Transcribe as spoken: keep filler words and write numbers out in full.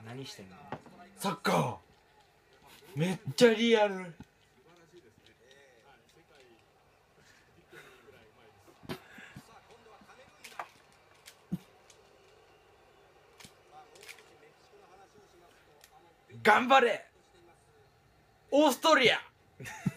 何してんの？ サッカーめっちゃリアル。頑張れオーストリア。